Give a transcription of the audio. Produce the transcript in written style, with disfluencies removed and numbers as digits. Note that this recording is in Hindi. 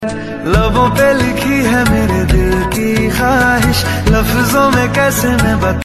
लबों पे लिखी है मेरे दिल की ख्वाहिश, लफ्जों में कैसे मैं